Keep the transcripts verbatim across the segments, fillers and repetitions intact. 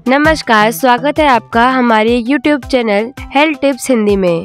नमस्कार, स्वागत है आपका हमारे YouTube channel health tips Hindi में।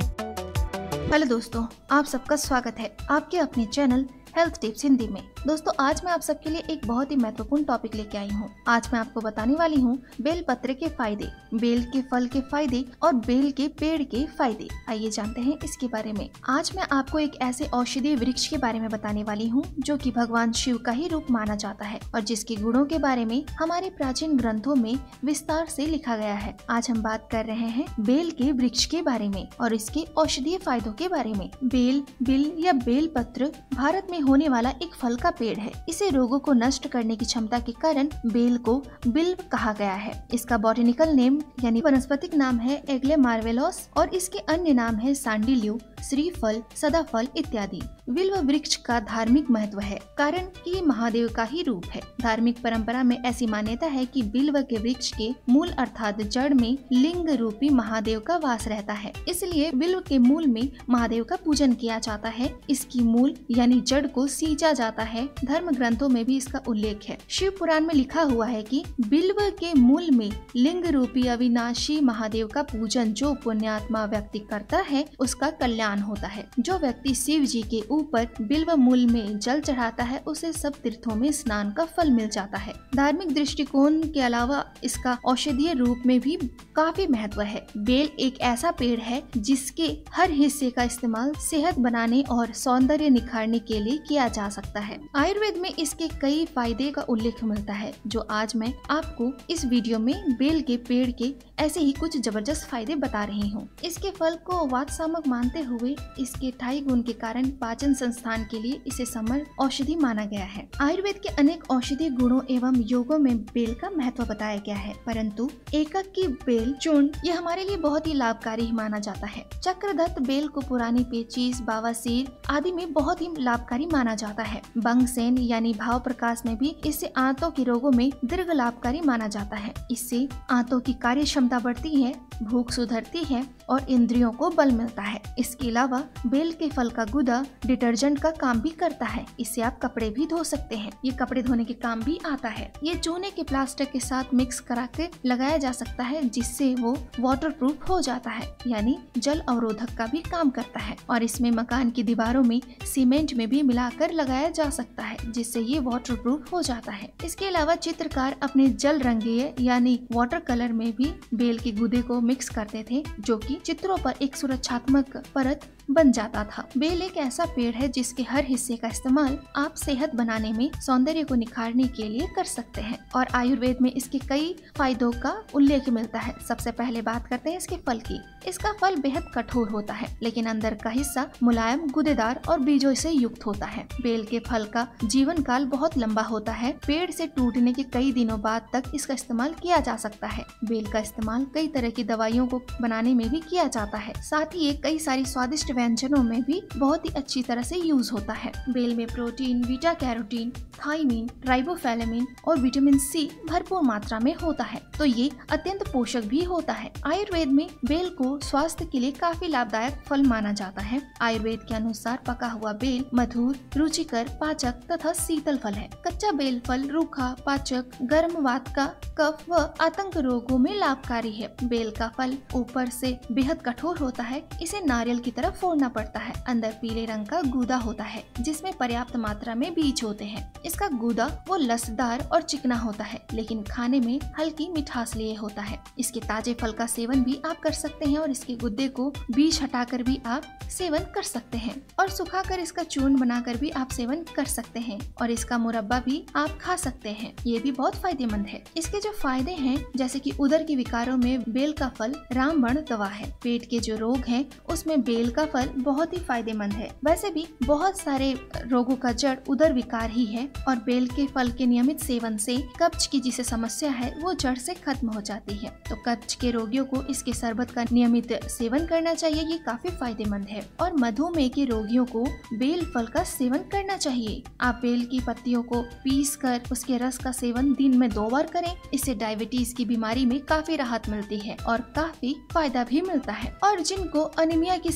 हेलो दोस्तों, आप सबका स्वागत है आपके अपने चैनल हेल्थ टिप्स हिंदी में। दोस्तों, आज मैं आप सबके लिए एक बहुत ही महत्वपूर्ण टॉपिक लेके आई हूँ। आज मैं आपको बताने वाली हूँ बेल पत्र के फायदे, बेल के फल के फायदे और बेल के पेड़ के फायदे। आइए जानते हैं इसके बारे में। आज मैं आपको एक ऐसे औषधीय वृक्ष के बारे में बताने वाली हूँ जो कि भगवान शिव का ही रूप माना जाता है और जिसके गुणों के बारे में हमारे प्राचीन ग्रंथों में विस्तार से लिखा गया है। आज हम बात कर रहे हैं बेल के वृक्ष के बारे में और इसके औषधीय फायदों के बारे में। बेल, बिल या बेल पत्र भारत में होने वाला एक फल का पेड़ है। इसे रोगों को नष्ट करने की क्षमता के कारण बेल को बिल्व कहा गया है। इसका बॉटनिकल नेम यानी वनस्पतिक नाम है एग्ले मार्वेलोस और इसके अन्य नाम है सांडिल्यू, श्रीफल, सदाफल इत्यादि। बिल्व वृक्ष का धार्मिक महत्व है कारण कि ये महादेव का ही रूप है। धार्मिक परंपरा में ऐसी मान्यता है कि बिल्व के वृक्ष के मूल अर्थात जड़ में लिंग रूपी महादेव का वास रहता है, इसलिए बिल्व के मूल में महादेव का पूजन किया जाता है। इसकी मूल यानी जड़ को सींचा जाता है। धर्म ग्रंथों में भी इसका उल्लेख है। शिव पुराण में लिखा हुआ है कि बिल्व के मूल में लिंग रूपी अविनाशी महादेव का पूजन जो पुण्यात्मा व्यक्ति करता है उसका कल्याण होता है। जो व्यक्ति शिव जी के ऊपर बिल्व मूल में जल चढ़ाता है उसे सब तीर्थों में स्नान का फल मिल जाता है। धार्मिक दृष्टिकोण के अलावा इसका औषधीय रूप में भी काफी महत्व है। बेल एक ऐसा पेड़ है जिसके हर हिस्से का इस्तेमाल सेहत बनाने और सौंदर्य निखारने के लिए किया जा सकता है। आयुर्वेद में इसके कई फायदे का उल्लेख मिलता है जो आज मैं आपको इस वीडियो में बेल के पेड़ के ऐसे ही कुछ जबरदस्त फायदे बता रही हूँ। इसके फल को वातसामक मानते हुए इसके ठाई गुण के कारण पाचन संस्थान के लिए इसे समर औषधि माना गया है। आयुर्वेद के अनेक औषधीय गुणों एवं योगों में बेल का महत्व बताया गया है, परंतु एकक की बेल चूर्ण यह हमारे लिए बहुत ही लाभकारी माना जाता है। चक्रदत्त बेल को पुरानी पेचिश, बवासीर आदि में बहुत ही लाभकारी माना जाता है। बंगसेन यानी भाव प्रकाश में भी इससे आंतों के रोगों में दीर्घ लाभकारी माना जाता है। इससे आंतों की कार्य क्षमता बढ़ती है, भूख सुधरती है और इंद्रियों को बल मिलता है। इसके अलावा बेल के फल का गुदा डिटर्जेंट का काम भी करता है। इससे आप कपड़े भी धो सकते हैं। ये कपड़े धोने के काम भी आता है। ये चूने के प्लास्टर के साथ मिक्स करा के लगाया जा सकता है जिससे वो वाटर प्रूफ हो जाता है, यानी जल अवरोधक का भी काम करता है। और इसमें मकान की दीवारों में सीमेंट में भी मिलाकर लगाया जा सकता है जिससे ये वाटर प्रूफ हो जाता है। इसके अलावा चित्रकार अपने जल रंगीय यानी वाटर कलर में भी बेल के गुदे को मिक्स करते थे जो कि चित्रों पर एक सुरक्षात्मक परत बन जाता था। बेल एक ऐसा पेड़ है जिसके हर हिस्से का इस्तेमाल आप सेहत बनाने में, सौंदर्य को निखारने के लिए कर सकते हैं और आयुर्वेद में इसके कई फायदों का उल्लेख मिलता है। सबसे पहले बात करते हैं इसके फल की। इसका फल बेहद कठोर होता है लेकिन अंदर का हिस्सा मुलायम, गुदेदार और बीजों से युक्त होता है। बेल के फल का जीवन काल बहुत लंबा होता है। पेड़ से टूटने के कई दिनों बाद तक इसका इस्तेमाल किया जा सकता है। बेल का इस्तेमाल कई तरह की दवाइयों को बनाने में भी किया जाता है। साथ ही ये कई सारी स्वादिष्ट व्यंजनों में भी बहुत ही अच्छी तरह से यूज होता है। बेल में protein, beta carotene, thiamine, riboflavin और विटामिन सी भरपूर मात्रा में होता है, तो ये अत्यंत पोषक भी होता है। आयुर्वेद में बेल को स्वास्थ्य के लिए काफी लाभदायक फल माना जाता है। आयुर्वेद के अनुसार पका हुआ बेल मधुर, रुचिकर, पाचक तथा शीतल फल है। कच्चा बेल फल रूखा, पाचक, गर्म वात का, कफ व आतंक रोगों में लाभकारी है। बेल का फल ऊपर से बेहद कठोर होता है। इसे नारियल की तरह फोड़ना पड़ता है। अंदर पीले रंग का गूदा होता है जिसमें पर्याप्त मात्रा में बीज होते हैं। इसका गूदा वो लसदार और चिकना होता है लेकिन खाने में हल्की मिठास लिए होता है। इसके ताजे फल का सेवन भी आप कर सकते हैं और इसके गुद्दे को बीज हटाकर भी आप सेवन कर सकते हैं और सुखाकर इसका चूर्ण बनाकर भी आप सेवन कर सकते हैं और इसका मुरब्बा भी आप खा सकते हैं। ये भी बहुत फायदेमंद है। इसके जो फायदे हैं जैसे कि उदर के विकारों में बेल का फल रामबाण दवा है। पेट के जो रोग हैं उसमें बेल का फल बहुत ही फायदेमंद है। वैसे भी बहुत सारे रोगों का जड़ उदर विकार ही है और बेल के फल के नियमित सेवन से कब्ज की जिसे समस्या है वो जड़ से खत्म हो जाती है। तो कब्ज के रोगियों को इसके शरबत का नियमित सेवन करना चाहिए। ये काफी फायदेमंद है। और मधुमेह के रोगियों को बेल फल का सेवन करना चाहिए। आप बेल की पत्तियों को पीस कर उसके रस का सेवन दिन में दो बार करें। इससे डायबिटीज की बीमारी में काफी राहत मिलती है और काफी फायदा भी मिलता है। और जिनको अनीमिया की समस्या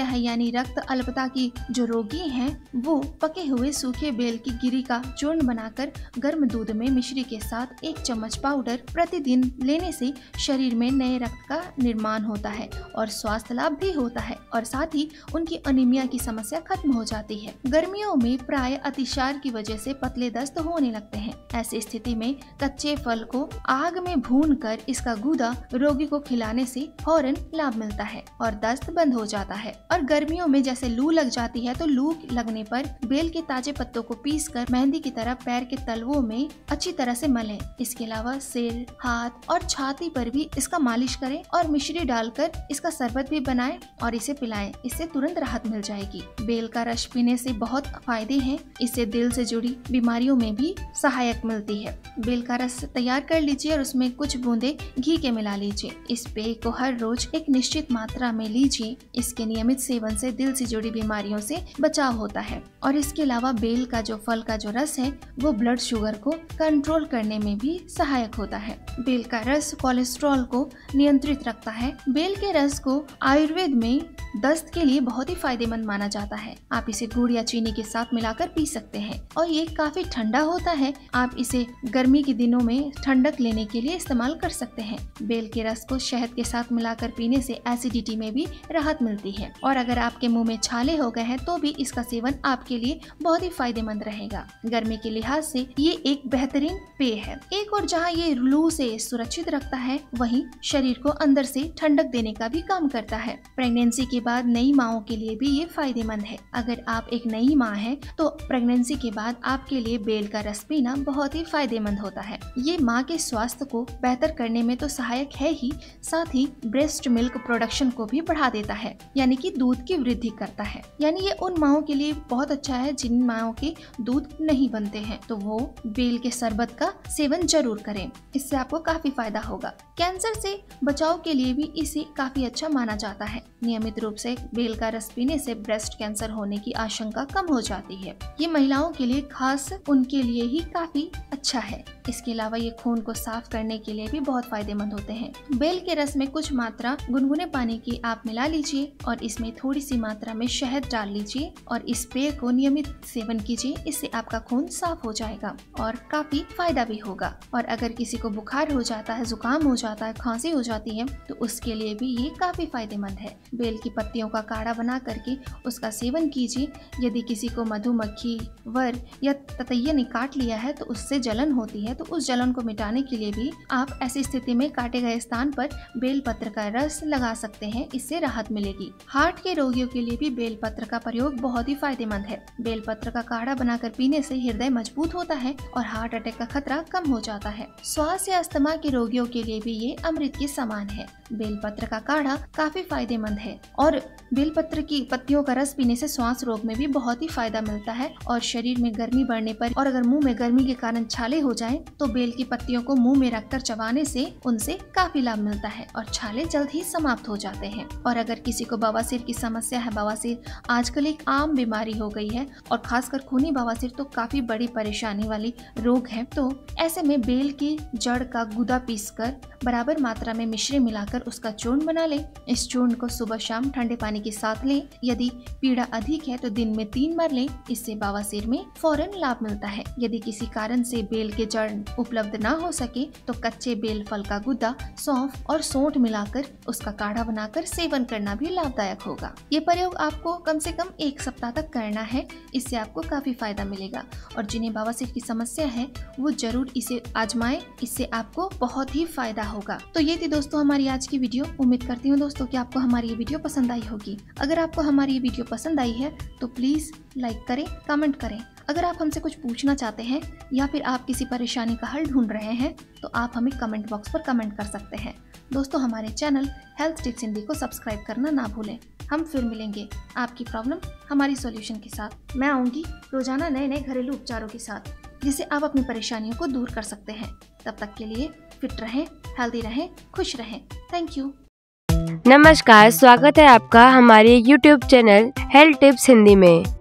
है यानी रक्त अल्पता की जो रोगी हैं वो पके हुए सूखे बेल की गिरी का चूर्ण बनाकर गर्म दूध में मिश्री के साथ एक चम्मच पाउडर प्रतिदिन लेने से शरीर में नए रक्त का निर्माण होता है और स्वास्थ्य लाभ भी होता है और साथ ही उनकी अनीमिया की समस्या खत्म हो जाती है। गर्मियों में प्राय अतिसार की वजह से पतले दस्त होने लगते हैं। ऐसी स्थिति में कच्चे फल को आग में भूनकर इसका गूदा रोगी को खिलाने से फौरन लाभ मिलता है और दस्त बंद हो जाता है। और गर्मियों में जैसे लू लग जाती है तो लू लगने पर बेल के ताजे पत्तों को पीसकर मेहंदी की तरह पैर के तलवों में अच्छी तरह से मलें। इसके अलावा सिर, हाथ और छाती पर भी इसका मालिश करें और मिश्री डालकर इसका शरबत भी बनाएं और इसे पिलाएं। इससे तुरंत राहत मिल जाएगी। बेल का रस पीने से बहुत फायदे हैं। इससे दिल से जुड़ी बीमारियों में भी सहायक मिलती है। बेल का रस तैयार कर लीजिए और उसमें कुछ बूंदे घी के मिला लीजिए। इस पेय को हर रोज एक निश्चित मात्रा में लीजिए। इसके नियमित सेवन से दिल से जुड़ी बीमारियों से बचाव होता है। और इसके अलावा बेल का जो फल का जो रस है वो ब्लड शुगर को कंट्रोल करने में भी सहायक होता है। बेल का रस कोलेस्ट्रॉल को नियंत्रित रखता है। बेल के रस को आयुर्वेद में दस्त के लिए बहुत ही फायदेमंद माना जाता है। आप इसे गुड़ या चीनी के साथ मिलाकर पी सकते हैं और ये काफी ठंडा होता है। आप इसे गर्मी के दिनों में ठंडक लेने के लिए इस्तेमाल कर सकते हैं। बेल के रस को शहद के साथ मिलाकर पीने से एसिडिटी में भी राहत मिलती है और अगर आपके मुंह में छाले हो गए हैं तो भी इसका सेवन आपके लिए बहुत ही फायदेमंद रहेगा। गर्मी के लिहाज से ये एक बेहतरीन पेय है। एक और जहाँ ये लू से सुरक्षित रखता है वहीं शरीर को अंदर से ठंडक देने का भी काम करता है। प्रेगनेंसी के बाद नई माओं के लिए भी ये फायदेमंद है। अगर आप एक नई माँ हैं तो प्रेगनेंसी के बाद आपके लिए बेल का रस पीना बहुत ही फायदेमंद होता है। ये माँ के स्वास्थ्य को बेहतर करने में तो सहायक है ही, साथ ही ब्रेस्ट मिल्क प्रोडक्शन को भी बढ़ा देता है यानी कि दूध की वृद्धि करता है। यानी ये उन माओं के लिए बहुत अच्छा है जिन माओं के दूध नहीं बनते हैं तो वो बेल के शरबत का सेवन जरूर करें। इससे आपको काफी फायदा होगा। कैंसर से बचाव के लिए भी इसे काफी अच्छा माना जाता है। नियमित रूप से बेल का रस पीने से ब्रेस्ट कैंसर होने की आशंका कम हो जाती है। ये महिलाओं के लिए खास उनके लिए ही काफी अच्छा है। इसके अलावा ये खून को साफ करने के लिए भी बहुत फायदेमंद होते हैं। बेल के रस में कुछ मात्रा गुनगुने पानी की आप मिला लीजिए और इसमें थोड़ी सी मात्रा में शहद डाल लीजिए और इस पेय को नियमित सेवन कीजिए। इससे आपका खून साफ हो जाएगा और काफी फायदा भी होगा। और अगर किसी को बुखार हो जाता है, जुकाम हो जाता है, खांसी हो जाती है तो उसके लिए भी ये काफी फायदेमंद है। बेल की पत्तियों का काढ़ा बना करके उसका सेवन कीजिए। यदि किसी को मधुमक्खी, वर या ततैया ने काट लिया है तो उससे जलन होती है तो उस जलन को मिटाने के लिए भी आप ऐसी स्थिति में काटे गए स्थान पर बेल पत्र का रस लगा सकते हैं। इससे राहत मिलेगी। हार्ट के रोगियों के लिए भी बेल पत्र का प्रयोग बहुत ही फायदेमंद है। बेल पत्र का काढ़ा बनाकर पीने से हृदय मजबूत होता है और हार्ट अटैक का खतरा कम हो जाता है। श्वास या अस्थमा के रोगियों के लिए भी ये अमृत के समान है। बेलपत्र का काढ़ा काफी फायदेमंद है और बेलपत्र की पत्तियों का रस पीने से श्वास रोग में भी बहुत ही फायदा मिलता है। और शरीर में गर्मी बढ़ने पर और अगर मुंह में गर्मी के कारण छाले हो जाएं तो बेल की पत्तियों को मुंह में रखकर चबाने से उनसे काफी लाभ मिलता है और छाले जल्द ही समाप्त हो जाते हैं। और अगर किसी को बवासीर की समस्या है, बवासीर आजकल एक आम बीमारी हो गई है और खासकर खूनी बवासीर तो काफी बड़ी परेशानी वाली रोग है, तो ऐसे में बेल की जड़ का गुदा पीसकर बराबर मात्रा में मिश्री मिलाकर उसका चूर्ण बना लें। इस चूर्ण को सुबह शाम ठंडे पानी के साथ लें। यदि पीड़ा अधिक है तो दिन में तीन बार लें। इससे बवासीर में फौरन लाभ मिलता है। यदि किसी कारण से बेल के जड़ उपलब्ध ना हो सके तो कच्चे बेल फल का गुदा, सौंफ और सोंठ मिलाकर उसका काढ़ा बनाकर सेवन करना भी लाभदायक होगा। ये प्रयोग आपको कम से कम एक सप्ताह तक करना है। इससे आपको काफी फायदा मिलेगा और जिन्हें बवासीर की समस्या है वो जरूर इसे आजमाएं। इससे आपको बहुत ही फायदा होगा। तो ये थी दोस्तों हमारी आज की वीडियो। उम्मीद करती हूँ दोस्तों कि आपको हमारी ये वीडियो पसंद आई होगी। अगर आपको हमारी ये वीडियो पसंद आई है तो प्लीज लाइक करें, कमेंट करें। अगर आप हमसे कुछ पूछना चाहते हैं या फिर आप किसी परेशानी का हल ढूंढ रहे हैं तो आप हमें कमेंट बॉक्स पर कमेंट कर सकते हैं। दोस्तों हमारे चैनल हेल्थ टिप्स हिंदी को सब्सक्राइब करना ना भूलें। हम फिर मिलेंगे आपकी प्रॉब्लम हमारी सॉल्यूशन के साथ। मैं आऊँगी रोजाना नए नए घरेलू उपचारों के साथ जिससे आप अपनी परेशानियों को दूर कर सकते हैं। तब तक के लिए फिट रहें, हेल्दी रहें, खुश रहें। Thank you. नमस्कार, स्वागत है आपका हमारे YouTube channel health tips Hindi में।